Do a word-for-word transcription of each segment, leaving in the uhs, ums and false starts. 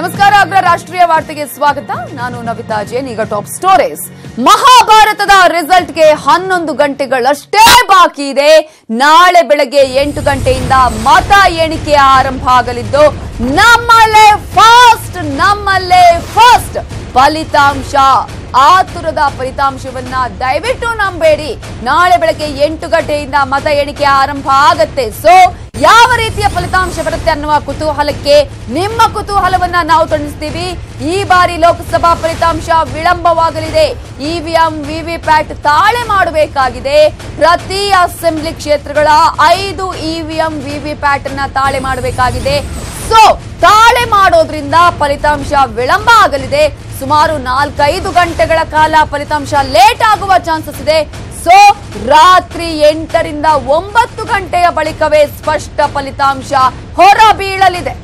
ನಮಸ್ಕಾರ. ಅಗ್ರ ರಾಷ್ಟ್ರೀಯ ವಾರ್ತೆಗೆ ಸ್ವಾಗತ. ನಾನು ನವಿತಾ ಜೈನ್. ಈಗ ಟಾಪ್ ಸ್ಟೋರೀಸ್. ಮಹಾಭಾರತದ ರಿಸಲ್ಟ್ಗೆ ಹನ್ನೊಂದು ಗಂಟೆಗಳಷ್ಟೇ ಬಾಕಿ ಇದೆ. ನಾಳೆ ಬೆಳಗ್ಗೆ ಎಂಟು ಗಂಟೆಯಿಂದ ಮತ ಎಣಿಕೆ ಆರಂಭ ಆಗಲಿದ್ದು ನಮ್ಮಲ್ಲೇ ಫಾಸ್ಟ್ ನಮ್ಮಲ್ಲೇ ಫಾಸ್ಟ್ ಫಲಿತಾಂಶ. ಆತುರದ ಫಲಿತಾಂಶವನ್ನ ದಯವಿಟ್ಟು ನಂಬೇಡಿ. ನಾಳೆ ಬೆಳಗ್ಗೆ ಎಂಟು ಗಂಟೆಯಿಂದ ಮತ ಎಣಿಕೆ ಆರಂಭ ಆಗತ್ತೆ. ಸೊ ಯಾವ ರೀತಿಯ ಫಲಿತಾಂಶ ಬರುತ್ತೆ ಅನ್ನುವ ಕುತೂಹಲಕ್ಕೆ ನಿಮ್ಮ ಕುತೂಹಲವನ್ನ ನಾವು ತಣಿಸ್ತೀವಿ. ಈ ಬಾರಿ ಲೋಕಸಭಾ ಫಲಿತಾಂಶ ವಿಳಂಬವಾಗಲಿದೆ. ಇವಿಎಂ ವಿವಿಪ್ಯಾಟ್ ತಾಳೆ ಮಾಡಬೇಕಾಗಿದೆ. ಪ್ರತಿ ಅಸೆಂಬ್ಲಿ ಕ್ಷೇತ್ರಗಳ ಐದು ಇವಿಎಂ ವಿವಿಪ್ಯಾಟ್ ಅನ್ನ ತಾಳೆ ಮಾಡಬೇಕಾಗಿದೆ. ಸೊ ತಾಳೆ ಮಾಡೋದ್ರಿಂದ ಫಲಿತಾಂಶ ವಿಳಂಬ ಆಗಲಿದೆ. ಸುಮಾರು ನಾಲ್ಕೈದು ಗಂಟೆಗಳ ಕಾಲ ಫಲಿತಾಂಶ ಲೇಟ್ ಆಗುವ ಚಾನ್ಸಸ್ ಇದೆ. ಸೊ ರಾತ್ರಿ ಎಂಟರಿಂದ ಒಂಬತ್ತು ಗಂಟೆಯ ಬಳಿಕವೇ ಸ್ಪಷ್ಟ ಫಲಿತಾಂಶ ಹೊರಬೀಳಲಿದೆ.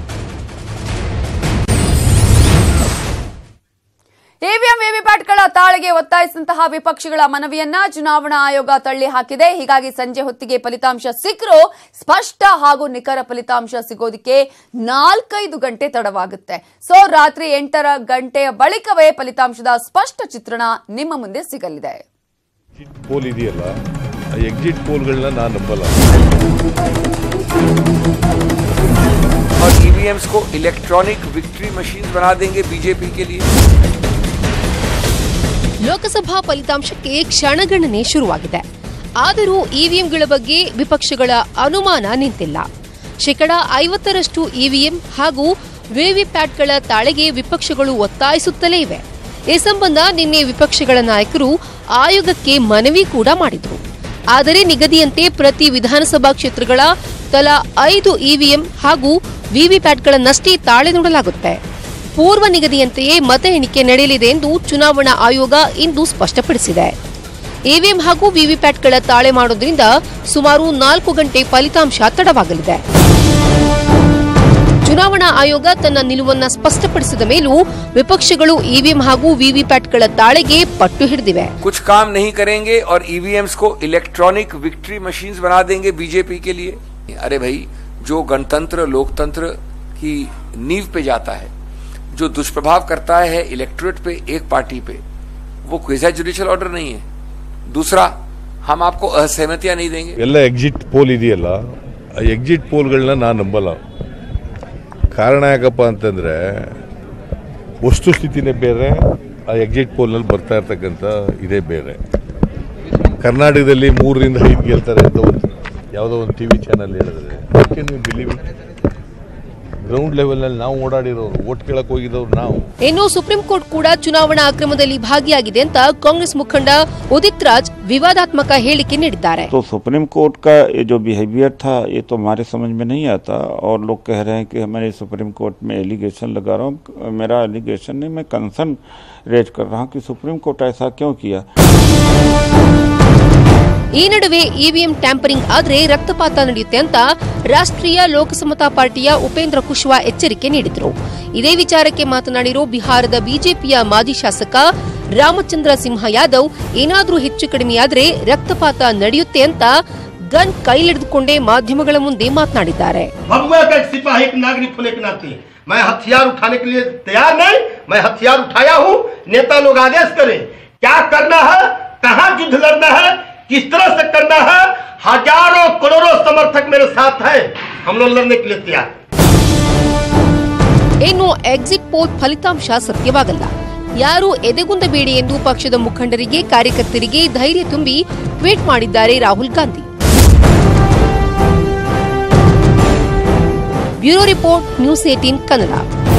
ಇವಿಎಂ ವಿವಿಪ್ಯಾಟ್ಗಳ ತಾಳೆಗೆ ಒತ್ತಾಯಿಸಿದಂತಹ ವಿಪಕ್ಷಗಳ ಮನವಿಯನ್ನ ಚುನಾವಣಾ ಆಯೋಗ ತಳ್ಳಿ ಹಾಕಿದೆ. ಹೀಗಾಗಿ ಸಂಜೆ ಹೊತ್ತಿಗೆ ಫಲಿತಾಂಶ ಸಿಕ್ಕರೂ ಸ್ಪಷ್ಟ ಹಾಗೂ ನಿಖರ ಫಲಿತಾಂಶ ಸಿಗೋದಕ್ಕೆ ನಾಲ್ಕೈದು ಗಂಟೆ ತಡವಾಗುತ್ತೆ. ಸೊ ರಾತ್ರಿ ಎಂಟರ ಗಂಟೆಯ ಬಳಿಕವೇ ಫಲಿತಾಂಶದ ಸ್ಪಷ್ಟ ಚಿತ್ರಣ ನಿಮ್ಮ ಮುಂದೆ ಸಿಗಲಿದೆ. ಪೋಲ್ ಇದೆಯಲ್ಲ, ಎಕ್ಸಿಟ್ ಪೋಲ್ಗಳನ್ನ ನಾನು ನಂಬಲ್ಲ. और ईवीएम्स को इलेक्ट्रॉनिक विक्ट्री मशीन बना देंगे बीजेपी के लिए. ಲೋಕಸಭಾ ಫಲಿತಾಂಶಕ್ಕೆ ಕ್ಷಣಗಣನೆ ಶುರುವಾಗಿದೆ. ಆದರೂ ಇವಿಎಂಗಳ ಬಗ್ಗೆ ವಿಪಕ್ಷಗಳ ಅನುಮಾನ ನಿಂತಿಲ್ಲ. ಶೇಕಡಾ ಐವತ್ತರಷ್ಟು ಇವಿಎಂ ಹಾಗೂ ವಿವಿಪ್ಯಾಟ್ಗಳ ತಾಳೆಗೆ ವಿಪಕ್ಷಗಳು ಒತ್ತಾಯಿಸುತ್ತಲೇ ಇವೆ. ಈ ಸಂಬಂಧ ನಿನ್ನೆ ವಿಪಕ್ಷಗಳ ನಾಯಕರು ಆಯೋಗಕ್ಕೆ ಮನವಿ ಕೂಡ ಮಾಡಿದರು. ಆದರೆ ನಿಗದಿಯಂತೆ ಪ್ರತಿ ವಿಧಾನಸಭಾ ಕ್ಷೇತ್ರಗಳ ತಲಾ ಐದು ಇವಿಎಂ ಹಾಗೂ ವಿವಿಪ್ಯಾಟ್ಗಳನ್ನಷ್ಟೇ ತಾಳೆ ನೋಡಲಾಗುತ್ತೆ. ಪೂರ್ವ ನಿಗದಿಯಂತೆಯೇ ಮತ ಎಣಿಕೆ ನಡೆಯಲಿದೆ ಎಂದು ಚುನಾವಣಾ ಆಯೋಗ ಇಂದು ಸ್ಪಷ್ಟಪಡಿಸಿದೆ. ಇವಿಎಂ ಹಾಗೂ ವಿವಿಪ್ಯಾಟ್ಗಳ ತಾಳೆ ಮಾಡೋದ್ರಿಂದ ಸುಮಾರು ನಾಲ್ಕು ಗಂಟೆ ಫಲಿತಾಂಶ ತಡವಾಗಲಿದೆ. ಚುನಾವಣಾ ಆಯೋಗ ತನ್ನ ನಿಲುವನ್ನ ಸ್ಪಷ್ಟಪಡಿಸಿದ ಮೇಲೂ ವಿಪಕ್ಷಗಳು ಇವಿಎಂ ಹಾಗೂ ವಿವಿಪ್ಯಾಟ್ಗಳ ತಾಳೆಗೆ ಪಟ್ಟು ಹಿಡಿದಿವೆ. कुछ काम नहीं करेंगे और ईवीएम्स को इलेक्ट्रॉनिक विक्ट्री मशीन्स बना देंगे बीजेपी के लिए. अरे भाई, जो गणतंत्र लोकतंत्र की नींव पे जाता है, जो दुष्प्रभाव करता है इलेक्टोरेट पे, एक पार्टी पे, वो क्वेज़ी जुडिशियल ऑर्डर नहीं है. दूसरा, हम आपको असहमतियां नहीं देंगे. ಎಲ್ಲ ಎಕ್ಸಿಟ್ ಪೋಲ್ ಇದೆಯಲ್ಲ, ಆ ಎಕ್ಸಿಟ್ ಪೋಲ್ಗಳನ್ನ ನಾನು ನಂಬಲ್ಲ. ಕಾರಣ ಯಾಕಪ್ಪ ಅಂತಂದ್ರೆ ವಸ್ತುಸ್ಥಿತಿನೇ ಬೇರೆ, ಆ ಎಕ್ಸಿಟ್ ಪೋಲ್ನಲ್ಲಿ ಬರ್ತಾ ಇರ್ತಕ್ಕಂಥ ಇದೇ ಬೇರೆ. ಕರ್ನಾಟಕದಲ್ಲಿ ಮೂರರಿಂದ ಐದು ಗೆಲ್ತಾರೆ ಅಂತ ಒಂದು ಯಾವುದೋ ಒಂದು ಟಿವಿ ಚಾನಲ್ ಹೇಳಿದ್ರೆ ನೀವು ಬಿಲೀವ್ ಇಟ್. ಗ್ರೌಂಡ್ ಲೆವೆಲ್ ನಲ್ಲಿ ನಾವು ಓಡಾಡಿರೋರು, ವೋಟ್ ಕೇಳಕ್ ಹೋಗಿದ್ದವ್ರು ನಾವು. ಇನ್ನು ಸುಪ್ರೀಂ ಕೋರ್ಟ್ ಕೂಡ ಚುನಾವಣಾ ಅಕ್ರಮದಲ್ಲಿ ಭಾಗಿಯಾಗಿದೆ ಅಂತ ಕಾಂಗ್ರೆಸ್ ಮುಖಂಡ ಉದಿತ್ ರಾಜ್ ವಿವಾದಾತ್ಮಕ ಹೇಳಿಕೆ ನೀಡಿದ್ದಾರೆ. तो सुप्रीम कोर्ट का ये जो बिहेवियर था ये तो हमारे समझ में नहीं आता. और लोग कह रहे हैं कि हमारे सुप्रीम कोर्ट में एलिगेशन लगा रहा हूँ. मेरा एलिगेशन नहीं, मैं कंसर्न रेज कर रहा हूँ कि सुप्रीम कोर्ट ऐसा क्यों किया. ಈ ನಡುವೆ ಇವಿಎಂ ಟ್ಯಾಂಪರಿಂಗ್ ಆದ್ರೆ ರಕ್ತಪಾತ ನಡೆಯುತ್ತೆ ಅಂತ ರಾಷ್ಟ್ರೀಯ ಲೋಕ ಸಮತಾ ಪಾರ್ಟಿಯ ಉಪೇಂದ್ರ ಕುಶ್ವಾ ಎಚ್ಚರಿಕೆ ನೀಡಿದ್ರು. ಇದೇ ವಿಚಾರಕ್ಕೆ ಮಾತನಾಡಿರೋ ಬಿಹಾರದ ಬಿಜೆಪಿಯ ಮಾಜಿ ಶಾಸಕ ರಾಮಚಂದ್ರ ಸಿಂಹ ಯಾದವ್ ಏನಾದ್ರೂ ಹೆಚ್ಚು ಕಡಿಮೆಯಾದ್ರೆ ರಕ್ತಪಾತ ನಡೆಯುತ್ತೆ ಅಂತ ಗನ್ ಕೈಲಿಡಿದುಕೊಂಡೇ ಮಾಧ್ಯಮಗಳ ಮುಂದೆ ಮಾತನಾಡಿದ್ದಾರೆ. मैं हथियार उठाने के लिए तैयार नहीं, मैं हथियार उठाया हूँ. नेता लोग आदेश करें क्या करना है, कहाँ युद्ध लड़ना है, किस तरह से करना है. हजारों करोड़ों समर्थक मेरे साथ हैं, हम लोग लड़ने के लिए तैयार. ಇನ್ನು ಎಕ್ಸಿಟ್ ಪೋಲ್ ಫಲಿತಾಂಶ ಸತ್ಯವಾಗಲ್ಲ, ಯಾರು ಎದೆಗುಂದಬೇಡಿ ಎಂದು ಪಕ್ಷದ ಮುಖಂಡರಿಗೆ ಕಾರ್ಯಕರ್ತರಿಗೆ ಧೈರ್ಯ ತುಂಬಿ ಟ್ವೀಟ್ ಮಾಡಿದ್ದಾರೆ Rahul Gandhi. Bureau report, news eighteen Kannada.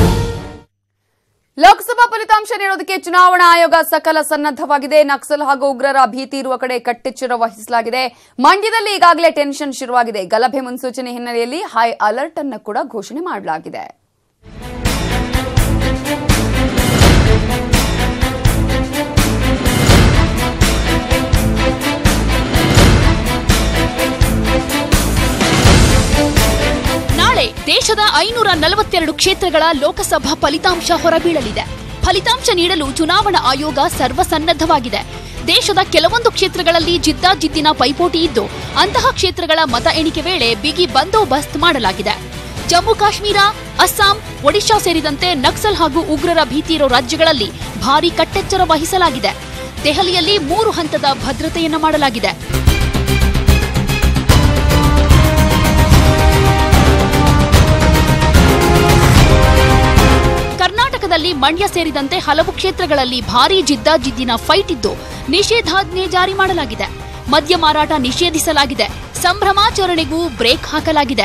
Lok Sabha ಫಲಿತಾಂಶ ನೀಡೋದಕ್ಕೆ ಚುನಾವಣಾ ಆಯೋಗ ಸಕಲ ಸನ್ನದ್ದವಾಗಿದೆ. ನಕ್ಸಲ್ ಹಾಗೂ ಉಗ್ರರ ಭೀತಿ ಇರುವ ಕಡೆ ಕಟ್ಟೆಚ್ಚರ ವಹಿಸಲಾಗಿದೆ. ಮಂಡ್ಯದಲ್ಲಿ ಈಗಾಗಲೇ ಟೆನ್ಷನ್ ಶುರುವಾಗಿದೆ. ಗಲಭೆ ಮುನ್ಸೂಚನೆ ಹಿನ್ನೆಲೆಯಲ್ಲಿ ಹೈ ಅಲರ್ಟ್ ಅನ್ನು ಕೂಡ ಘೋಷಣೆ ಮಾಡಲಾಗಿದೆ. ನಾಳೆ ದೇಶದ ಐನೂರ ನಲವತ್ತೆರಡು ಕ್ಷೇತ್ರಗಳ ಲೋಕಸಭಾ ಫಲಿತಾಂಶ ಹೊರಬೀಳಲಿದೆ. ಫಲಿತಾಂಶ ನೀಡಲು ಚುನಾವಣಾ ಆಯೋಗ ಸರ್ವಸನ್ನದ್ದವಾಗಿದೆ. ದೇಶದ ಕೆಲವೊಂದು ಕ್ಷೇತ್ರಗಳಲ್ಲಿ ಜಿದ್ದಾಜಿದ್ದಿನ ಪೈಪೋಟಿ ಇದ್ದು ಅಂತಹ ಕ್ಷೇತ್ರಗಳ ಮತ ಎಣಿಕೆ ವೇಳೆ ಬಿಗಿ ಬಂದೋಬಸ್ತ್ ಮಾಡಲಾಗಿದೆ. ಜಮ್ಮು ಕಾಶ್ಮೀರ, ಅಸ್ಸಾಂ, ಒಡಿಶಾ ಸೇರಿದಂತೆ ನಕ್ಸಲ್ ಹಾಗೂ ಉಗ್ರರ ಭೀತಿ ಇರೋ ರಾಜ್ಯಗಳಲ್ಲಿ ಭಾರೀ ಕಟ್ಟೆಚ್ಚರ ವಹಿಸಲಾಗಿದೆ. ದೆಹಲಿಯಲ್ಲಿ ಮೂರು ಹಂತದ ಭದ್ರತೆಯನ್ನ ಮಾಡಲಾಗಿದೆ. ಕರ್ನಾಟಕದಲ್ಲಿ ಮಂಡ್ಯ ಸೇರಿದಂತೆ ಹಲವು ಕ್ಷೇತ್ರಗಳಲ್ಲಿ ಭಾರೀ ಜಿದ್ದಾಜಿದ್ದಿನ ಫೈಟ್ ಇದ್ದು ನಿಷೇಧಾಜ್ಞೆ ಜಾರಿ ಮಾಡಲಾಗಿದೆ. ಮದ್ಯ ಮಾರಾಟ ನಿಷೇಧಿಸಲಾಗಿದೆ. ಸಂಭ್ರಮಾಚರಣೆಗೂ ಬ್ರೇಕ್ ಹಾಕಲಾಗಿದೆ.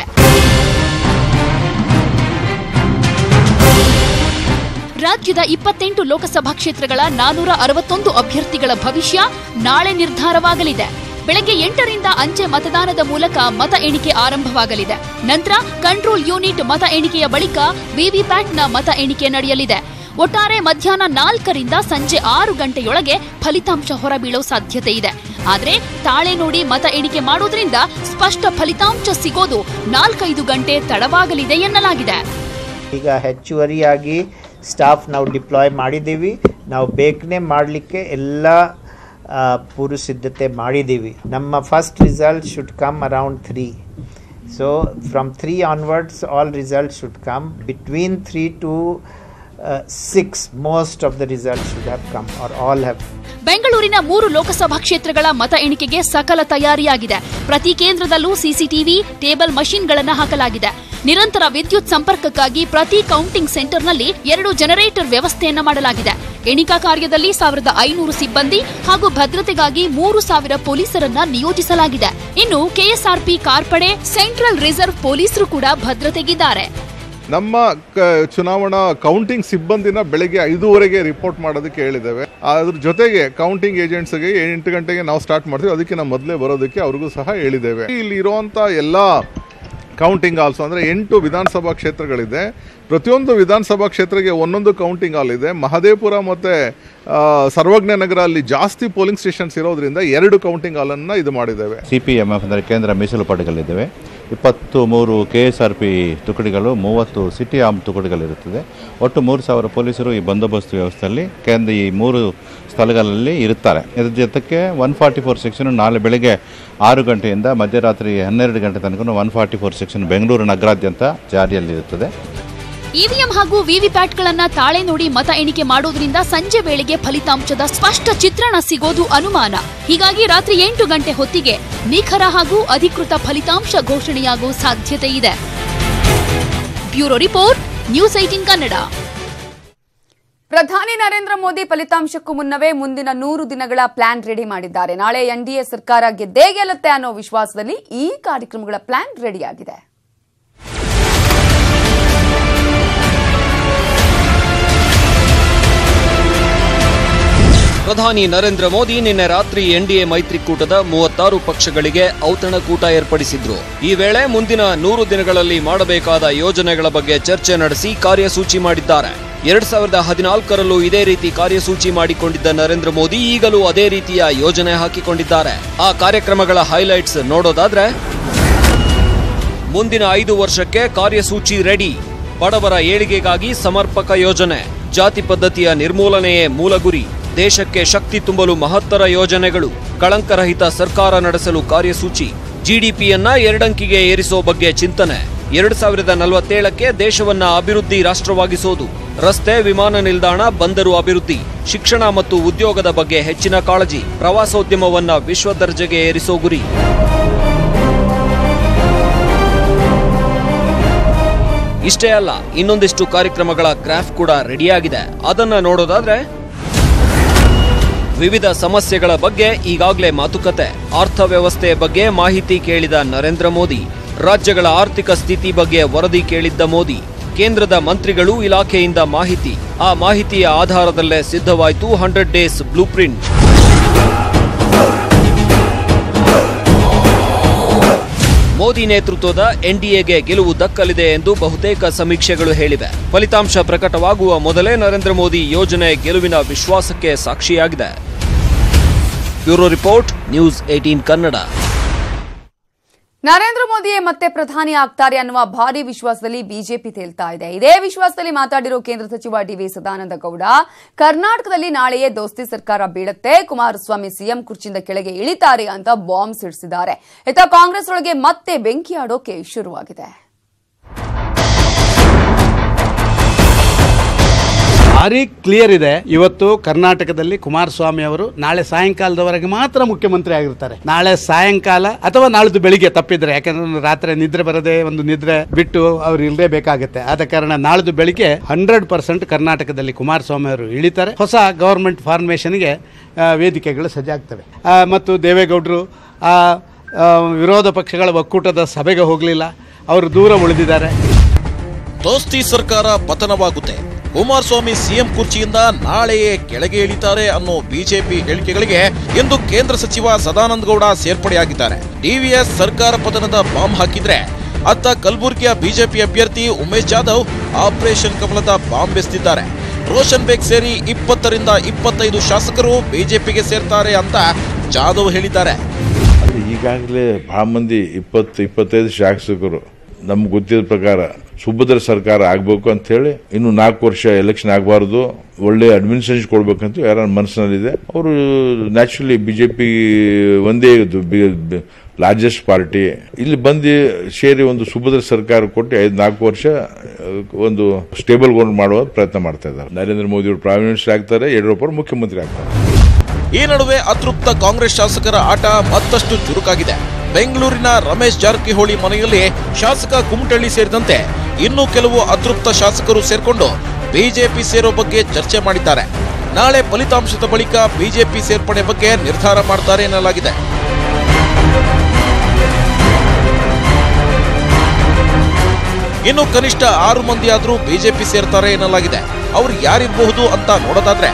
ರಾಜ್ಯದ ಇಪ್ಪತ್ತೆಂಟು ಲೋಕಸಭಾ ಕ್ಷೇತ್ರಗಳ ನಾನೂರ ಅರವತ್ತೊಂದು ಅಭ್ಯರ್ಥಿಗಳ ಭವಿಷ್ಯ ನಾಳೆ ನಿರ್ಧಾರವಾಗಲಿದೆ. ಬೆಳಗ್ಗೆ ಎಂಟರಿಂದ ಅಂಚೆ ಮತದಾನದ ಮೂಲಕ ಮತ ಎಣಿಕೆ ಆರಂಭವಾಗಲಿದೆ. ನಂತರ ಕಂಟ್ರೋಲ್ ಯೂನಿಟ್ ಮತ ಎಣಿಕೆಯ ಬಳಿಕ ವಿವಿಪ್ಯಾಟ್ನ ಮತ ಎಣಿಕೆ ನಡೆಯಲಿದೆ. ಒಟ್ಟಾರೆ ಮಧ್ಯಾಹ್ನ ನಾಲ್ಕರಿಂದ ಸಂಜೆ ಆರು ಗಂಟೆಯೊಳಗೆ ಫಲಿತಾಂಶ ಹೊರಬೀಳೋ ಸಾಧ್ಯತೆ ಇದೆ. ಆದರೆ ತಾಳೆ ನೋಡಿ ಮತ ಎಣಿಕೆ ಮಾಡೋದ್ರಿಂದ ಸ್ಪಷ್ಟ ಫಲಿತಾಂಶ ಸಿಗೋದು ನಾಲ್ಕೈದು ಗಂಟೆ ತಡವಾಗಲಿದೆ ಎನ್ನಲಾಗಿದೆ. ಈಗ ಹೆಚ್ಚುವರಿಯಾಗಿ ಸ್ಟಾಫ್ ನಾವು ಡಿಪ್ಲಾಯ್ ಮಾಡಿದ್ದೀವಿ. ನಾವು ಬೇಗನೆ ಮಾಡಲಿಕ್ಕೆ ಎಲ್ಲ ಪೂರ್ವ ಸಿದ್ಧತೆ ಮಾಡಿದ್ದೀವಿ. ನಮ್ಮ first result should come around three. So from three onwards all result should come. Between three to six most of the result should have come or all have. ಬೆಂಗಳೂರಿನ ಮೂರು ಲೋಕಸಭಾ ಕ್ಷೇತ್ರಗಳ ಮತ ಎಣಿಕೆಗೆ ಸಕಲ ತಯಾರಿಯಾಗಿದೆ. ಪ್ರತಿ ಕೇಂದ್ರದಲ್ಲೂ ಸಿಸಿಟಿವಿ, ಟೇಬಲ್ ಮಷೀನ್ಗಳನ್ನು ಹಾಕಲಾಗಿದೆ. ನಿರಂತರ ವಿದ್ಯುತ್ ಸಂಪರ್ಕಕ್ಕಾಗಿ ಪ್ರತಿ ಕೌಂಟಿಂಗ್ ಸೆಂಟರ್ನಲ್ಲಿ ಎರಡು ಜನರೇಟರ್ ವ್ಯವಸ್ಥೆಯನ್ನ ಮಾಡಲಾಗಿದೆ. ಎಣಿಕಾ ಕಾರ್ಯದಲ್ಲಿ ಸಾವಿರದ ಐನೂರು ಸಿಬ್ಬಂದಿ ಹಾಗೂ ಭದ್ರತೆಗಾಗಿ ಮೂರು ಸಾವಿರ ಪೊಲೀಸರನ್ನ ನಿಯೋಜಿಸಲಾಗಿದೆ. ಇನ್ನು ಕೆಎಸ್ಆರ್ಪಿ ಕಾರ್ಪಡೆ, ಸೆಂಟ್ರಲ್ ರಿಸರ್ವ್ ಪೊಲೀಸರು ಕೂಡ ಭದ್ರತೆಗಿದ್ದಾರೆ. ನಮ್ಮ ಚುನಾವಣಾ ಕೌಂಟಿಂಗ್ ಸಿಬ್ಬಂದಿನ ಬೆಳಗ್ಗೆ ಐದೂವರೆಗೆ ರಿಪೋರ್ಟ್ ಮಾಡೋದಕ್ಕೆ ಹೇಳಿದ್ದೇವೆ. ಅದ್ರ ಜೊತೆಗೆ ಕೌಂಟಿಂಗ್ ಏಜೆಂಟ್ಸ್ಗೆ ಎಂಟು ಗಂಟೆಗೆ ನಾವು ಸ್ಟಾರ್ಟ್ ಮಾಡ್ತೀವಿ, ಅದಕ್ಕೆ ನಾವು ಮೊದಲೇ ಬರೋದಕ್ಕೆ ಅವ್ರಿಗೂ ಸಹ ಹೇಳಿದ್ದೇವೆ. ಇಲ್ಲಿ ಇರುವಂಥ ಎಲ್ಲ ಕೌಂಟಿಂಗ್ ಹಾಲ್ಸ್ ಅಂದರೆ ಎಂಟು ವಿಧಾನಸಭಾ ಕ್ಷೇತ್ರಗಳಿದೆ. ಪ್ರತಿಯೊಂದು ವಿಧಾನಸಭಾ ಕ್ಷೇತ್ರಕ್ಕೆ ಒಂದೊಂದು ಕೌಂಟಿಂಗ್ ಹಾಲ್ ಇದೆ. ಮಹದೇವಪುರ ಮತ್ತು ಸರ್ವಜ್ಞ ನಗರ ಅಲ್ಲಿ ಜಾಸ್ತಿ ಪೋಲಿಂಗ್ ಸ್ಟೇಷನ್ಸ್ ಇರೋದ್ರಿಂದ ಎರಡು ಕೌಂಟಿಂಗ್ ಹಾಲನ್ನು ಇದು ಮಾಡಿದ್ದೇವೆ. ಸಿ ಪಿ ಎಮ್ ಎಫ್ ಅಂದರೆ ಕೇಂದ್ರ ಮೀಸಲು ಪಡೆಗಳಿದ್ದಾವೆ. ಇಪ್ಪತ್ತು ಮೂರು ಕೆ ಎಸ್ ಆರ್ ಪಿ ತುಕಡಿಗಳು, ಮೂವತ್ತು ಸಿಟಿ ಆರ್ಮ್ ತುಕಡಿಗಳಿರುತ್ತದೆ. ಒಟ್ಟು ಮೂರು ಸಾವಿರ ಪೊಲೀಸರು ಈ ಬಂದೋಬಸ್ತ್ ವ್ಯವಸ್ಥೆಯಲ್ಲಿ ಕೇಂದ್ರ ಈ ಮೂರು ಸ್ಥಳಗಳಲ್ಲಿ ಇರುತ್ತಾರೆ. ಇದರ ಜೊತೆಗೆ ಒನ್ ಫಾರ್ಟಿ ಫೋರ್ ಸೆಕ್ಷನ್ ನಾಳೆ ಬೆಳಗ್ಗೆ ಆರು ಗಂಟೆಯಿಂದ ಮಧ್ಯರಾತ್ರಿ ಹನ್ನೆರಡು ಗಂಟೆ ತನಕ one forty four section Bengaluru ನಗರಾದ್ಯಂತ ಜಾರಿಯಲ್ಲಿರುತ್ತದೆ. ಇವಿಎಂ ಹಾಗೂ ವಿವಿಪ್ಯಾಟ್ಗಳನ್ನ ತಾಳೆ ನೋಡಿ ಮತ ಎಣಿಕೆ ಮಾಡೋದ್ರಿಂದ ಸಂಜೆ ವೇಳೆಗೆ ಫಲಿತಾಂಶದ ಸ್ಪಷ್ಟ ಚಿತ್ರಣ ಸಿಗೋದು ಅನುಮಾನ. ಹೀಗಾಗಿ ರಾತ್ರಿ ಎಂಟು ಗಂಟೆ ಹೊತ್ತಿಗೆ ನಿಖರ ಹಾಗೂ ಅಧಿಕೃತ ಫಲಿತಾಂಶ ಘೋಷಣೆಯಾಗುವ ಸಾಧ್ಯತೆ ಇದೆ. Bureau report, news eighteen Kannada. ಪ್ರಧಾನಿ ನರೇಂದ್ರ ಮೋದಿ ಫಲಿತಾಂಶಕ್ಕೂ ಮುನ್ನವೇ ಮುಂದಿನ ನೂರು ದಿನಗಳ ಪ್ಲಾನ್ ರೆಡಿ ಮಾಡಿದ್ದಾರೆ. ನಾಳೆ ಎನ್ಡಿಎ ಸರ್ಕಾರ ಗೆದ್ದೇ ಗೆಲ್ಲುತ್ತೆ ಅನ್ನೋ ವಿಶ್ವಾಸದಲ್ಲಿ ಈ ಕಾರ್ಯಕ್ರಮಗಳ ಪ್ಲಾನ್ ರೆಡಿಯಾಗಿದೆ. ಪ್ರಧಾನಿ ನರೇಂದ್ರ ಮೋದಿ ನಿನ್ನೆ ರಾತ್ರಿ ಎನ್ಡಿಎ ಮೈತ್ರಿಕೂಟದ ಮೂವತ್ತಾರು ಪಕ್ಷಗಳಿಗೆ ಔತಣಕೂಟ ಏರ್ಪಡಿಸಿದ್ರು. ಈ ವೇಳೆ ಮುಂದಿನ ನೂರು ದಿನಗಳಲ್ಲಿ ಮಾಡಬೇಕಾದ ಯೋಜನೆಗಳ ಬಗ್ಗೆ ಚರ್ಚೆ ನಡೆಸಿ ಕಾರ್ಯಸೂಚಿ ಮಾಡಿದ್ದಾರೆ. ಎರಡ್ ಸಾವಿರದ ಹದಿನಾಲ್ಕರಲ್ಲೂ ಇದೇ ರೀತಿ ಕಾರ್ಯಸೂಚಿ ಮಾಡಿಕೊಂಡಿದ್ದ ನರೇಂದ್ರ ಮೋದಿ ಈಗಲೂ ಅದೇ ರೀತಿಯ ಯೋಜನೆ ಹಾಕಿಕೊಂಡಿದ್ದಾರೆ. ಆ ಕಾರ್ಯಕ್ರಮಗಳ ಹೈಲೈಟ್ಸ್ ನೋಡೋದಾದ್ರೆ, ಮುಂದಿನ ಐದು ವರ್ಷಕ್ಕೆ ಕಾರ್ಯಸೂಚಿ ರೆಡಿ. ಬಡವರ ಏಳಿಗೆಗಾಗಿ ಸಮರ್ಪಕ ಯೋಜನೆ. ಜಾತಿ ಪದ್ಧತಿಯ ನಿರ್ಮೂಲನೆಯೇ ಮೂಲ ಗುರಿ. ದೇಶಕ್ಕೆ ಶಕ್ತಿ ತುಂಬಲು ಮಹತ್ತರ ಯೋಜನೆಗಳು. ಕಳಂಕರಹಿತ ಸರ್ಕಾರ ನಡೆಸಲು ಕಾರ್ಯಸೂಚಿ. ಜಿಡಿಪಿಯನ್ನ ಎರಡಂಕಿಗೆ ಏರಿಸೋ ಬಗ್ಗೆ ಚಿಂತನೆ. ಎರಡ್ ಸಾವಿರದ ನಲವತ್ತೇಳಕ್ಕೆ ದೇಶವನ್ನ ಅಭಿವೃದ್ಧಿ ರಾಷ್ಟ್ರವಾಗಿಸೋದು. ರಸ್ತೆ, ವಿಮಾನ ನಿಲ್ದಾಣ, ಬಂದರು ಅಭಿವೃದ್ಧಿ. ಶಿಕ್ಷಣ ಮತ್ತು ಉದ್ಯೋಗದ ಬಗ್ಗೆ ಹೆಚ್ಚಿನ ಕಾಳಜಿ. ಪ್ರವಾಸೋದ್ಯಮವನ್ನ ವಿಶ್ವ ದರ್ಜೆಗೆ ಏರಿಸೋ ಗುರಿ. ಇಷ್ಟೇ ಅಲ್ಲ, ಇನ್ನೊಂದಿಷ್ಟು ಕಾರ್ಯಕ್ರಮಗಳ ಗ್ರಾಫ್ ಕೂಡ ರೆಡಿಯಾಗಿದೆ. ಅದನ್ನ ನೋಡೋದಾದ್ರೆ, ವಿವಿಧ ಸಮಸ್ಯೆಗಳ ಬಗ್ಗೆ ಈಗಾಗಲೇ ಮಾತುಕತೆ. ಅರ್ಥವ್ಯವಸ್ಥೆ ಬಗ್ಗೆ ಮಾಹಿತಿ ಕೇಳಿದ ನರೇಂದ್ರ ಮೋದಿ. ರಾಜ್ಯಗಳ ಆರ್ಥಿಕ ಸ್ಥಿತಿ ಬಗ್ಗೆ ವರದಿ ಕೇಳಿದ್ದ ಮೋದಿ. ಕೇಂದ್ರದ ಮಂತ್ರಿಗಳು, ಇಲಾಖೆಯಿಂದ ಮಾಹಿತಿ. ಆ ಮಾಹಿತಿಯ ಆಧಾರದಲ್ಲೇ ಸಿದ್ಧವಾಯಿತು hundred days blueprint. Modi ನೇತೃತ್ವದ ಎನ್ಡಿಎಗೆ ಗೆಲುವು ದಕ್ಕಲಿದೆ ಎಂದು ಬಹುತೇಕ ಸಮೀಕ್ಷೆಗಳು ಹೇಳಿವೆ. ಫಲಿತಾಂಶ ಪ್ರಕಟವಾಗುವ ಮೊದಲೇ ನರೇಂದ್ರ ಮೋದಿ ಯೋಜನೆ ಗೆಲುವಿನ ವಿಶ್ವಾಸಕ್ಕೆ ಸಾಕ್ಷಿಯಾಗಿದೆ. Bureau report, news eighteen Kannada. Narendra ಮೋದಿಯೇ ಮತ್ತೆ ಪ್ರಧಾನಿ ಆಗ್ತಾರೆ ಅನ್ನುವ ಭಾರಿ ವಿಶ್ವಾಸದಲ್ಲಿ ಬಿಜೆಪಿ ತೇಲ್ತಾ ಇದೆ. ಇದೇ ವಿಶ್ವಾಸದಲ್ಲಿ ಮಾತಾಡಿರೋ ಕೇಂದ್ರ ಸಚಿವ ಡಿ ವಿ ಸದಾನಂದ ಗೌಡ, ಕರ್ನಾಟಕದಲ್ಲಿ ನಾಳೆಯೇ ದೋಸ್ತಿ ಸರ್ಕಾರ ಬೀಳುತ್ತೆ, ಕುಮಾರಸ್ವಾಮಿ ಸಿಎಂ ಕುರ್ಚಿಯಿಂದ ಕೆಳಗೆ ಇಳಿತಾರೆ ಅಂತ ಬಾಂಬ್ ಸಿಡಿಸಿದ್ದಾರೆ. ಇತ್ತ ಕಾಂಗ್ರೆಸ್ ಒಳಗೆ ಮತ್ತೆ ಬೆಂಕಿ ಆಡೋಕೆ ಶುರುವಾಗಿದೆ. ಭಾರಿ ಕ್ಲಿಯರ್ ಇದೆ. ಇವತ್ತು ಕರ್ನಾಟಕದಲ್ಲಿ ಕುಮಾರಸ್ವಾಮಿ ಅವರು ನಾಳೆ ಸಾಯಂಕಾಲದವರೆಗೆ ಮಾತ್ರ ಮುಖ್ಯಮಂತ್ರಿ ಆಗಿರ್ತಾರೆ. ನಾಳೆ ಸಾಯಂಕಾಲ ಅಥವಾ ನಾಳ್ದು ಬೆಳಿಗ್ಗೆ ತಪ್ಪಿದ್ರೆ, ಯಾಕಂದ್ರೆ ರಾತ್ರಿ ನಿದ್ರೆ ಬರದೆ ಒಂದು ನಿದ್ರೆ ಬಿಟ್ಟು ಅವ್ರು ಇಲ್ಲದೆ ಬೇಕಾಗುತ್ತೆ. ಆದ ಕಾರಣ ನಾಳ್ದು ಬೆಳಿಗ್ಗೆ ಹಂಡ್ರೆಡ್ ಪರ್ಸೆಂಟ್ ಕರ್ನಾಟಕದಲ್ಲಿ ಕುಮಾರಸ್ವಾಮಿ ಅವರು ಇಳಿತಾರೆ. ಹೊಸ ಗವರ್ಮೆಂಟ್ ಫಾರ್ಮೇಷನ್ಗೆ ವೇದಿಕೆಗಳು ಸಜ್ಜಾಗ್ತವೆ. ಮತ್ತು ದೇವೇಗೌಡರು ಆ ವಿರೋಧ ಪಕ್ಷಗಳ ಒಕ್ಕೂಟದ ಸಭೆಗೆ ಹೋಗಲಿಲ್ಲ, ಅವರು ದೂರ ಉಳಿದಿದ್ದಾರೆ. ದೋಸ್ತಿ ಸರ್ಕಾರ ಪತನವಾಗುತ್ತೆ, ಕುಮಾರಸ್ವಾಮಿ ಸಿಎಂ ಕುರ್ಚಿಯಿಂದ ನಾಳೆಯೇ ಕೆಳಗೆ ಇಳಿತಾರೆ ಅನ್ನೋ ಬಿಜೆಪಿ ಹೇಳಿಕೆಗಳಿಗೆ ಇಂದು ಕೇಂದ್ರ ಸಚಿವ ಸದಾನಂದ ಗೌಡ ಸೇರ್ಪಡೆಯಾಗಿದ್ದಾರೆ. ಡಿವಿಎಸ್ ಸರ್ಕಾರ ಪತನದ ಬಾಂಬ್ ಹಾಕಿದ್ರೆ ಅತ್ತ ಕಲಬುರಗಿಯ ಬಿಜೆಪಿ ಅಭ್ಯರ್ಥಿ ಉಮೇಶ್ ಜಾಧವ್ ಆಪರೇಷನ್ ಕಮಲದ ಬಾಂಬ್ ಎಸೆದಿದ್ದಾರೆ. ರೋಷನ್ ಬೇಗ್ ಸೇರಿ ಇಪ್ಪತ್ತರಿಂದ ಇಪ್ಪತ್ತೈದು ಶಾಸಕರು ಬಿಜೆಪಿಗೆ ಸೇರ್ತಾರೆ ಅಂತ ಜಾಧವ್ ಹೇಳಿದ್ದಾರೆ. ಈಗಾಗಲೇ ಬಹಳ ಮಂದಿ ಇಪ್ಪತ್ತು ಇಪ್ಪತ್ತೈದು ಶಾಸಕರು ನಮ್ಗೆ ಗೊತ್ತಿದ್ದ ಪ್ರಕಾರ ಸುಭದ್ರ ಸರ್ಕಾರ ಆಗಬೇಕು ಅಂತ ಹೇಳಿ ಇನ್ನು ನಾಲ್ಕು ವರ್ಷ ಎಲೆಕ್ಷನ್ ಆಗಬಾರ್ದು, ಒಳ್ಳೆ ಅಡ್ಮಿನಿಸ್ಟ್ರೇಷನ್ ಕೊಡ್ಬೇಕಂತ ಯಾರ ಮನಸ್ಸಿನಲ್ಲಿದೆ. ಅವರು ನ್ಯಾಚುರಲಿ ಬಿಜೆಪಿ ಒಂದೇ ಲಾರ್ಜೆಸ್ಟ್ ಪಾರ್ಟಿ ಇಲ್ಲಿ ಬಂದು ಸೇರಿ ಒಂದು ಸುಭದ್ರ ಸರ್ಕಾರ ಕೊಟ್ಟು ಐದು ನಾಲ್ಕು ವರ್ಷ ಒಂದು ಸ್ಟೇಬಲ್ ಗೌರ್ಮೆಂಟ್ ಮಾಡುವ ಪ್ರಯತ್ನ ಮಾಡ್ತಾ ಇದ್ದಾರೆ. ನರೇಂದ್ರ ಮೋದಿ ಅವರು ಪ್ರೈಮ್ ಮಿನಿಸ್ಟರ್ ಆಗ್ತಾರೆ, ಯಡಿಯೂರಪ್ಪ ಅವರು ಮುಖ್ಯಮಂತ್ರಿ ಆಗ್ತಾರೆ. ಈ ನಡುವೆ ಅತೃಪ್ತ ಕಾಂಗ್ರೆಸ್ ಶಾಸಕರ ಆಟ ಮತ್ತಷ್ಟು ಚುರುಕಾಗಿದೆ. ಬೆಂಗಳೂರಿನ ರಮೇಶ್ ಜಾರಕಿಹೊಳಿ ಮನೆಯಲ್ಲಿ ಶಾಸಕ ಕುಮಟಳ್ಳಿ ಸೇರಿದಂತೆ ಇನ್ನೂ ಕೆಲವು ಅತೃಪ್ತ ಶಾಸಕರು ಸೇರ್ಕೊಂಡು ಬಿಜೆಪಿ ಸೇರೋ ಬಗ್ಗೆ ಚರ್ಚೆ ಮಾಡಿದ್ದಾರೆ. ನಾಳೆ ಫಲಿತಾಂಶದ ಬಳಿಕ ಬಿಜೆಪಿ ಸೇರ್ಪಡೆ ಬಗ್ಗೆ ನಿರ್ಧಾರ ಮಾಡ್ತಾರೆ ಎನ್ನಲಾಗಿದೆ. ಇನ್ನು ಕನಿಷ್ಠ ಆರು ಮಂದಿ ಆದರೂ ಬಿಜೆಪಿ ಸೇರ್ತಾರೆ ಎನ್ನಲಾಗಿದೆ. ಅವರು ಯಾರಿರಬಹುದು ಅಂತ ನೋಡೋದಾದ್ರೆ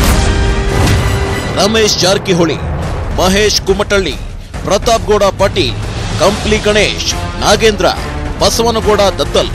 ರಮೇಶ್ ಜಾರಕಿಹೊಳಿ, ಮಹೇಶ್ ಕುಮಟಳ್ಳಿ, ಪ್ರತಾಪ್ ಗೌಡ ಪಾಟೀಲ್, ಕಂಪ್ಲಿ ಗಣೇಶ್, ನಾಗೇಂದ್ರ, ಬಸವನಗೌಡ ದತ್ತಲ್.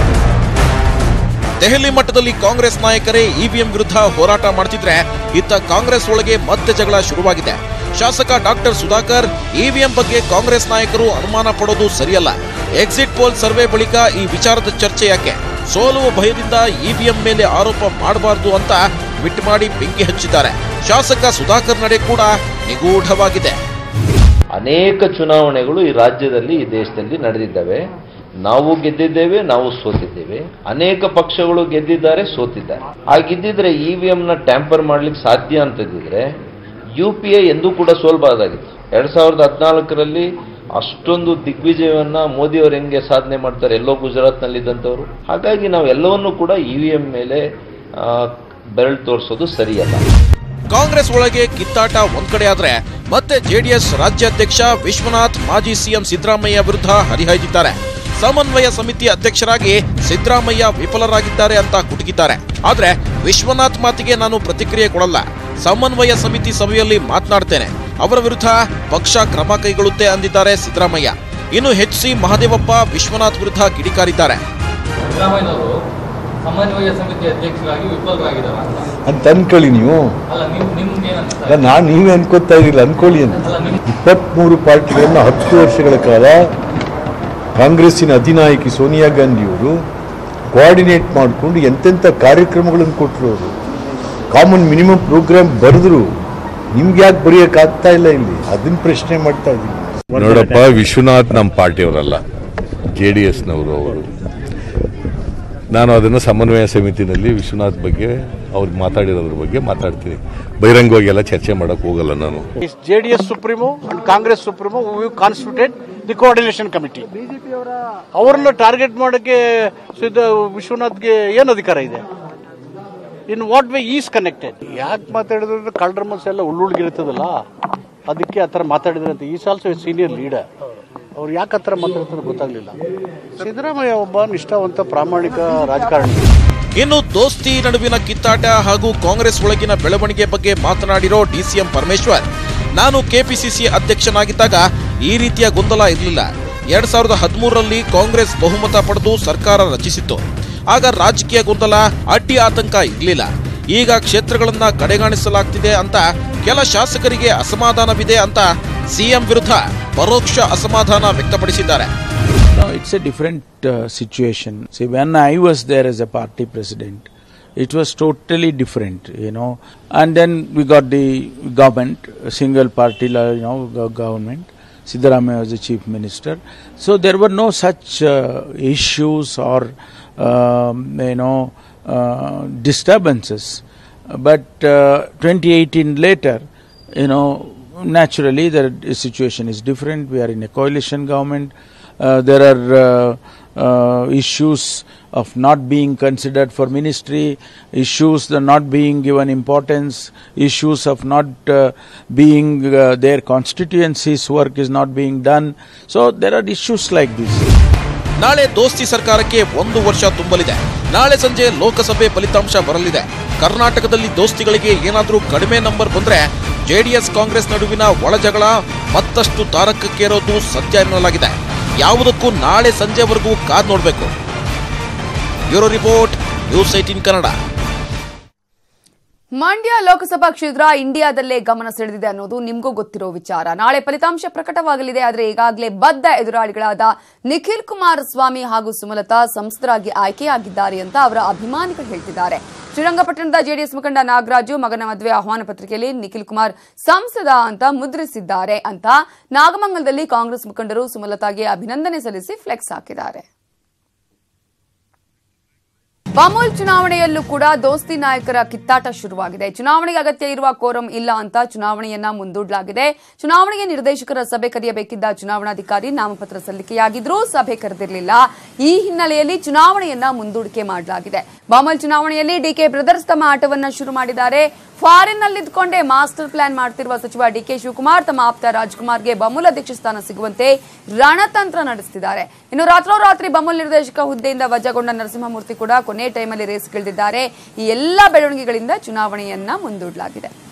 ದೆಹಲಿ ಮಟ್ಟದಲ್ಲಿ ಕಾಂಗ್ರೆಸ್ ನಾಯಕರೇ ಇವಿಎಂ ವಿರುದ್ಧ ಹೋರಾಟ ಮಾಡ್ತಿದ್ರೆ ಇತ್ತ ಕಾಂಗ್ರೆಸ್ ಒಳಗೆ ಮತ್ತೆ ಜಗಳ ಶುರುವಾಗಿದೆ. ಶಾಸಕ ಡಾಕ್ಟರ್ ಸುಧಾಕರ್ ಇವಿಎಂ ಬಗ್ಗೆ ಕಾಂಗ್ರೆಸ್ ನಾಯಕರು ಅನುಮಾನ ಪಡೋದು ಸರಿಯಲ್ಲ. ಎಕ್ಸಿಟ್ ಪೋಲ್ ಸರ್ವೆ ಬಳಿಕ ಈ ವಿಚಾರದ ಚರ್ಚೆ ಯಾಕೆ, ಸೋಲುವ ಭಯದಿಂದ ಇವಿಎಂ ಮೇಲೆ ಆರೋಪ ಮಾಡಬಾರದು ಅಂತ ಟ್ವೀಟ್ ಮಾಡಿ ಬೆಂಕಿ ಹಚ್ಚಿದ್ದಾರೆ. ಶಾಸಕ ಸುಧಾಕರ್ ನಡೆ ಕೂಡ ನಿಗೂಢವಾಗಿದೆ. ಅನೇಕ ಚುನಾವಣೆಗಳು ಈ ರಾಜ್ಯದಲ್ಲಿ ಈ ದೇಶದಲ್ಲಿ ನಡೆದಿದ್ದಾವೆ. ನಾವು ಗೆದ್ದಿದ್ದೇವೆ, ನಾವು ಸೋತಿದ್ದೇವೆ. ಅನೇಕ ಪಕ್ಷಗಳು ಗೆದ್ದಿದ್ದಾರೆ, ಸೋತಿದ್ದಾರೆ. ಆ ಗೆದ್ದಿದ್ರೆ ಇವಿಎಂ ನ ಟ್ಯಾಂಪರ್ ಮಾಡ್ಲಿಕ್ಕೆ ಸಾಧ್ಯ ಅಂತಿದ್ರೆ ಯು ಪಿ ಎ ಎಂದೂ ಕೂಡ ಸೋಲ್ಬಾರ್ದಾಗಿತ್ತು. ಎರಡ್ ಸಾವಿರದ ಹದಿನಾಲ್ಕರಲ್ಲಿ ಅಷ್ಟೊಂದು ದಿಗ್ವಿಜಯವನ್ನ ಮೋದಿ ಅವರು ಹೆಂಗೆ ಸಾಧನೆ ಮಾಡ್ತಾರೆ, ಎಲ್ಲೋ ಗುಜರಾತ್ ನಲ್ಲಿದ್ದಂಥವ್ರು. ಹಾಗಾಗಿ ನಾವು ಎಲ್ಲವನ್ನೂ ಕೂಡ ಇವಿಎಂ ಮೇಲೆ ಬೆರಳು ತೋರಿಸೋದು ಸರಿಯಲ್ಲ. ಕಾಂಗ್ರೆಸ್ ಒಳಗೆ ಕಿತ್ತಾಟ ಒಂದ್ ಕಡೆ ಆದ್ರೆ ಮತ್ತೆ ಜೆಡಿಎಸ್ ರಾಜ್ಯಾಧ್ಯಕ್ಷ ವಿಶ್ವನಾಥ್ ಮಾಜಿ ಸಿಎಂ ಸಿದ್ದರಾಮಯ್ಯ ವಿರುದ್ಧ ಹರಿಹಾಯ್ದಿದ್ದಾರೆ. ಸಮನ್ವಯ ಸಮಿತಿ ಅಧ್ಯಕ್ಷರಾಗಿ ಸಿದ್ದರಾಮಯ್ಯ ವಿಫಲರಾಗಿದ್ದಾರೆ ಅಂತ ಕುಟುಕಿದ್ದಾರೆ. ಆದ್ರೆ ವಿಶ್ವನಾಥ್ ಮಾತಿಗೆ ನಾನು ಪ್ರತಿಕ್ರಿಯೆ ಕೊಡಲ್ಲ, ಸಮನ್ವಯ ಸಮಿತಿ ಸಭೆಯಲ್ಲಿ ಮಾತನಾಡ್ತೇನೆ, ಅವರ ವಿರುದ್ಧ ಪಕ್ಷ ಕ್ರಮ ಕೈಗೊಳ್ಳುತ್ತೆ ಅಂದಿದ್ದಾರೆ ಸಿದ್ದರಾಮಯ್ಯ. ಇನ್ನು ಎಚ್ ಸಿ ಮಹದೇವಪ್ಪ ವಿಶ್ವನಾಥ್ ವಿರುದ್ಧ ಕಿಡಿಕಾರಿದ್ದಾರೆ. ಸಮನ್ವಯ ಸಮಿತಿ ಅಧ್ಯಕ್ಷರಾಗಿ ವಿಫಲರಾಗಿದ್ದಾರೆ ಅಂತ ಅನ್ಕೊಳ್ಳಿ ನೀವು. ನಾನು ನೀವೇ ಅನ್ಕೋತಾ ಇರಲಿಲ್ಲ, ಅನ್ಕೊಳ್ಳಿ ಅಂತ. ಇಪ್ಪತ್ಮೂರು ಪಾರ್ಟಿಗಳನ್ನು ಹತ್ತು ವರ್ಷಗಳ ಕಾಲ ಕಾಂಗ್ರೆಸ್ಸಿನ ಅಧಿನಾಯಕಿ ಸೋನಿಯಾ ಗಾಂಧಿಯವರು ಕೋಆರ್ಡಿನೇಟ್ ಮಾಡಿಕೊಂಡು ಎಂತೆಂಥ ಕಾರ್ಯಕ್ರಮಗಳನ್ನು ಕೊಟ್ಟರು. ಅವರು ಕಾಮನ್ ಮಿನಿಮಮ್ ಪ್ರೋಗ್ರಾಮ್ ಬರೆದ್ರು. ನಿಮ್ಗೆ ಯಾಕೆ ಬರೆಯೋಕ್ಕಾಗ್ತಾ ಇಲ್ಲ ಇಲ್ಲಿ, ಅದನ್ನ ಪ್ರಶ್ನೆ ಮಾಡ್ತಾ ಇದ್ದೀನಿ. ನೋಡಪ್ಪ, ವಿಶ್ವನಾಥ್ ನಮ್ಮ ಪಾರ್ಟಿಯವರಲ್ಲ, ಜೆ ಡಿ ಎಸ್ನವರು ಅವರು. ನಾನು ಅದನ್ನು ಸಮನ್ವಯ ಸಮಿತಿನಲ್ಲಿ ವಿಶ್ವನಾಥ್ ಬಗ್ಗೆ ಅವ್ರು ಮಾತಾಡಿರೋದ್ರ ಬಗ್ಗೆ ಮಾತಾಡ್ತೀನಿ. ಬಹಿರಂಗವಾಗಿ ಎಲ್ಲ ಚರ್ಚೆ ಮಾಡಕ್ಕೆ ಹೋಗಲ್ಲ ನಾನು. JDS supremo and Congress supremo we constituted the coordination committee. ಅವರನ್ನ ಟಾರ್ಗೆಟ್ ಮಾಡೋಕ್ಕೆ ವಿಶ್ವನಾಥ್ಗೆ ಏನು ಅಧಿಕಾರ ಇದೆ? In what way is connected? ಯಾಕೆ ಮಾತಾಡಿದ್ರೆ ಕಳ್ಳರ ಮನಸ್ಸು ಎಲ್ಲ ಉಳ್ಳುಳ್ಗಿರ್ತದಲ್ಲ, ಅದಕ್ಕೆ ಆ ಥರ ಮಾತಾಡಿದ್ರೆ ಅಂತ. Is also a senior leader. ಅವ್ರು ಯಾಕೆ ಆ ಥರ ಮಾತಾಡ್ತಾರೆ ಗೊತ್ತಾಗ್ಲಿಲ್ಲ. ಸಿದ್ದರಾಮಯ್ಯ ಒಬ್ಬ ನಿಷ್ಠಾವಂತ ಪ್ರಾಮಾಣಿಕ ರಾಜಕಾರಣಿ. ಇನ್ನು ದೋಸ್ತಿ ನಡುವಿನ ಕಿತ್ತಾಟ ಹಾಗೂ ಕಾಂಗ್ರೆಸ್ ಒಳಗಿನ ಬೆಳವಣಿಗೆ ಬಗ್ಗೆ ಮಾತನಾಡಿರೋ ಡಿಸಿಎಂ ಪರಮೇಶ್ವರ್, ನಾನು ಕೆಪಿಸಿಸಿ ಅಧ್ಯಕ್ಷನಾಗಿದ್ದಾಗ ಈ ರೀತಿಯ ಗೊಂದಲ ಇರಲಿಲ್ಲ. ಎರಡ್ ಸಾವಿರದ ಹದಿಮೂರರಲ್ಲಿ ಕಾಂಗ್ರೆಸ್ ಬಹುಮತ ಪಡೆದು ಸರ್ಕಾರ ರಚಿಸಿತ್ತು. ಆಗ ರಾಜಕೀಯ ಗೊಂದಲ, ಅಡ್ಡಿ ಆತಂಕ ಇರಲಿಲ್ಲ. ಈಗ ಕ್ಷೇತ್ರಗಳನ್ನ ಕಡೆಗಾಣಿಸಲಾಗ್ತಿದೆ ಅಂತ ಕೆಲ ಶಾಸಕರಿಗೆ ಅಸಮಾಧಾನವಿದೆ ಅಂತ ಸಿಎಂ ವಿರುದ್ಧ ಪರೋಕ್ಷ ಅಸಮಾಧಾನ ವ್ಯಕ್ತಪಡಿಸಿದ್ದಾರೆ. No, it's a different uh, situation. See, when I was there as a party president, it was totally different, you know. And then we got the government, single party, you know, government. Siddaramaiah was the chief minister. So there were no such uh, issues or, um, you know, uh, disturbances. But uh, twenty eighteen later, you know, naturally the situation is different. We are in a coalition government. Uh, there are uh, uh, issues of not being considered for ministry, issues of not being given importance, issues of not uh, being uh, their constituencies' work is not being done. So there are issues like this. ನಾಳೆ ದೋಸ್ತಿ ಸರ್ಕಾರಕ್ಕೆ ಒಂದು ವರ್ಷ ತುಂಬಲಿದೆ. ನಾಳೆ ಸಂಜೆ ಲೋಕಸಭೆ ಫಲಿತಾಂಶ ಬರಲಿದೆ. ಕರ್ನಾಟಕದಲ್ಲಿ ದೋಸ್ತಿಗಳಿಗೆ ಏನಾದರೂ ಕಡಿಮೆ ನಂಬರ್ ಬಂದ್ರೆ ಜೆಡಿಎಸ್ ಕಾಂಗ್ರೆಸ್ ನಡುವಿನ ಒಳಜಗಳ ಮತ್ತಷ್ಟು ತಾರಕಕ್ಕೇರೋದು ಸತ್ಯ ಎನ್ನಲಾಗಿದೆ. ಯಾವುದಕ್ಕೂ ನಾಳೆ ಸಂಜೆವರೆಗೂ ಕಾದ್ ನೋಡಬೇಕು. Bureau report, news eighteen Kannada. Mandya Lok Sabha ಕ್ಷೇತ್ರ ಇಂಡಿಯಾದಲ್ಲೇ ಗಮನ ಸೆಳೆದಿದೆ ಅನ್ನೋದು ನಿಮಗೂ ಗೊತ್ತಿರೋ ವಿಚಾರ. ನಾಳೆ ಫಲಿತಾಂಶ ಪ್ರಕಟವಾಗಲಿದೆ. ಆದರೆ ಈಗಾಗಲೇ ಬದ್ಧ ಎದುರಾಳಿಗಳಾದ ನಿಖಿಲ್ ಕುಮಾರಸ್ವಾಮಿ ಹಾಗೂ ಸುಮಲತಾ ಸಂಸದರಾಗಿ ಆಯ್ಕೆಯಾಗಿದ್ದಾರೆ ಅಂತ ಅವರ ಅಭಿಮಾನಿಗಳು ಹೇಳ್ತಿದ್ದಾರೆ. ಶ್ರೀರಂಗಪಟ್ಟಣದ ಜೆಡಿಎಸ್ ಮುಖಂಡ ನಾಗರಾಜು ಮಗನ ಮದುವೆ ಆಹ್ವಾನ ಪತ್ರಿಕೆಯಲ್ಲಿ ನಿಖಿಲ್ ಕುಮಾರ್ ಸಂಸದ ಅಂತ ಮುದ್ರಿಸಿದ್ದಾರೆ ಅಂತ ನಾಗಮಂಗಲದಲ್ಲಿ ಕಾಂಗ್ರೆಸ್ ಮುಖಂಡರು ಸುಮಲತಾಗೆ ಅಭಿನಂದನೆ ಸಲ್ಲಿಸಿ ಫ್ಲೆಕ್ಸ್ ಹಾಕಿದ್ದಾರೆ. ಬಮೂಲ್ ಚುನಾವಣೆಯಲ್ಲೂ ಕೂಡ ದೋಸ್ತಿ ನಾಯಕರ ಕಿತ್ತಾಟ ಶುರುವಾಗಿದೆ. ಚುನಾವಣೆಗೆ ಅಗತ್ಯ ಇರುವ ಕೋರಂ ಇಲ್ಲ ಅಂತ ಚುನಾವಣೆಯನ್ನ ಮುಂದೂಡಲಾಗಿದೆ. ಚುನಾವಣೆಗೆ ನಿರ್ದೇಶಕರ ಸಭೆ ಕರೆಯಬೇಕಿದ್ದ ಚುನಾವಣಾಧಿಕಾರಿ ನಾಮಪತ್ರ ಸಲ್ಲಿಕೆಯಾಗಿದ್ರೂ ಸಭೆ ಕರೆದಿರಲಿಲ್ಲ. ಈ ಹಿನ್ನೆಲೆಯಲ್ಲಿ ಚುನಾವಣೆಯನ್ನ ಮುಂದೂಡಿಕೆ ಮಾಡಲಾಗಿದೆ. ಬಮೂಲ್ ಚುನಾವಣೆಯಲ್ಲಿ ಡಿಕೆ ಬ್ರದರ್ಸ್ ತಮ್ಮ ಆಟವನ್ನ ಶುರು ಮಾಡಿದ್ದಾರೆ. ಫಾರಿನ್ ನಲ್ಲಿದ್ದುಕೊಂಡೇ ಮಾಸ್ಟರ್ ಪ್ಲಾನ್ ಮಾಡ್ತಿರುವ ಸಚಿವ ಡಿಕೆ ಶಿವಕುಮಾರ್ ತಮ್ಮ ಆಪ್ತ ರಾಜ್ಕುಮಾರ್ಗೆ ಬಮೂಲ್ ಅಧ್ಯಕ್ಷ ಸ್ಥಾನ ಸಿಗುವಂತೆ ರಣತಂತ್ರ ನಡೆಸುತ್ತಿದ್ದಾರೆ. ಇನ್ನು ರಾತ್ರೋರಾತ್ರಿ ಬಮೂಲ್ ನಿರ್ದೇಶಕ ಹುದ್ದೆಯಿಂದ ವಜಾಗೊಂಡ ನರಸಿಂಹಮೂರ್ತಿ ಕೂಡ ಕೊನೆ ಟೈಮಲ್ಲಿ ರೇಸ್ಗಿಳಿದಿದ್ದಾರೆ. ಈ ಎಲ್ಲಾ ಬೆಳವಣಿಗೆಗಳಿಂದ ಚುನಾವಣೆಯನ್ನ ಮುಂದೂಡಲಾಗಿದೆ.